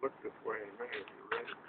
look this way in a minute if you're ready.